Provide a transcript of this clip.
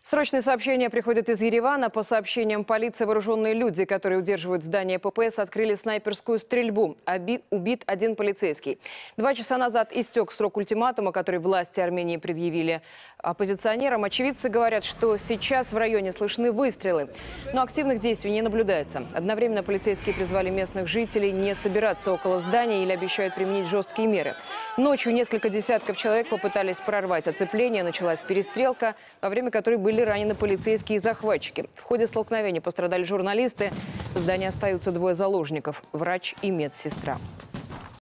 Срочные сообщения приходят из Еревана. По сообщениям полиции, вооруженные люди, которые удерживают здание ППС, открыли снайперскую стрельбу. Убит один полицейский. 2 часа назад истек срок ультиматума, который власти Армении предъявили оппозиционерам. Очевидцы говорят, что сейчас в районе слышны выстрелы, но активных действий не наблюдается. Одновременно полицейские призвали местных жителей не собираться около здания или обещают применить жесткие меры. Ночью несколько десятков человек попытались прорвать оцепление. Началась перестрелка, во время которой были ранены полицейские и захватчики. В ходе столкновения пострадали журналисты. В здании остаются 2 заложников – врач и медсестра.